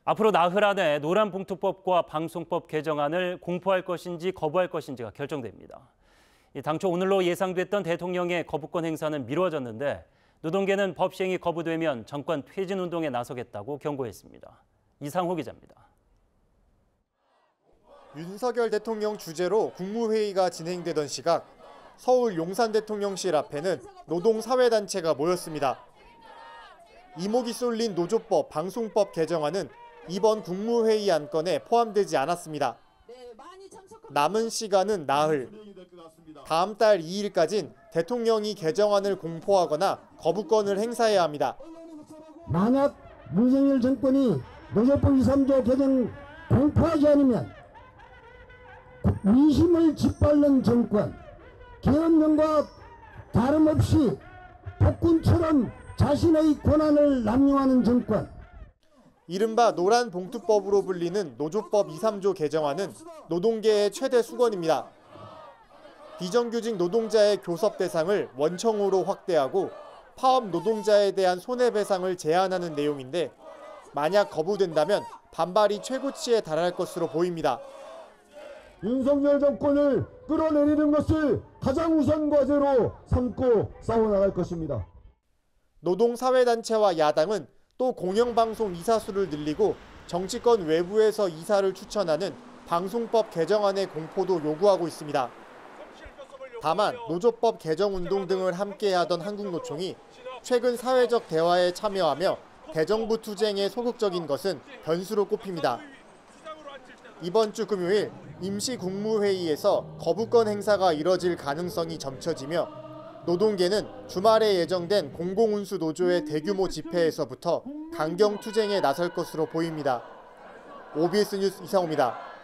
앞으로 나흘 안에 노란봉투법과 방송법 개정안을 공포할 것인지 거부할 것인지가 결정됩니다. 당초 오늘로 예상됐던 대통령의 거부권 행사는 미뤄졌는데 노동계는 법 시행이 거부되면 정권 퇴진 운동에 나서겠다고 경고했습니다. 이상호 기자입니다. 윤석열 대통령 주재로 국무회의가 진행되던 시각 서울 용산대통령실 앞에는 노동사회단체가 모였습니다. 이목이 쏠린 노조법, 방송법 개정안은 이번 국무회의 안건에 포함되지 않았습니다. 남은 시간은 나흘. 다음 달 2일까진 대통령이 개정안을 공포하거나 거부권을 행사해야 합니다. 만약 윤석열 정권이 노조법 2, 3조 개정 공포하지 않으면 민심을 짓밟는 정권, 계엄령과 다름없이 폭군처럼 자신의 권한을 남용하는 정권. 이른바 노란봉투법으로 불리는 노조법 2, 3조 개정안은 노동계의 최대 수건입니다. 비정규직 노동자의 교섭 대상을 원청으로 확대하고 파업 노동자에 대한 손해배상을 제한하는 내용인데 만약 거부된다면 반발이 최고치에 달할 것으로 보입니다. 윤석열 정권을 끌어내리는 것을 가장 우선 과제로 삼고 싸워나갈 것입니다. 노동사회단체와 야당은 또 공영방송 이사수를 늘리고 정치권 외부에서 이사를 추천하는 방송법 개정안의 공포도 요구하고 있습니다. 다만 노조법 개정운동 등을 함께하던 한국노총이 최근 사회적 대화에 참여하며 대정부 투쟁에 소극적인 것은 변수로 꼽힙니다. 이번 주 금요일 임시국무회의에서 거부권 행사가 이뤄질 가능성이 점쳐지며 노동계는 주말에 예정된 공공운수 노조의 대규모 집회에서부터 강경 투쟁에 나설 것으로 보입니다. OBS 뉴스 이상호입니다.